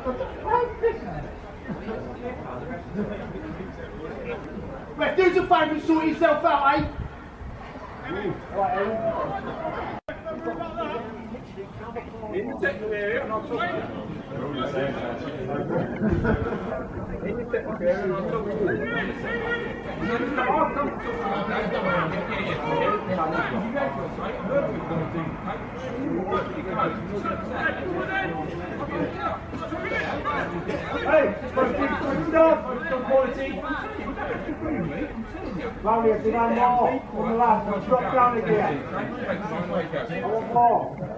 Right, do us a favour and sort yourself out, eh? In the technical area, and I'll talk to you. In the technical area, and I'll talk to you. I'll come to talk Hey, stop! Some quality. Lonely, if you want more, on the left, drop down again. I want more.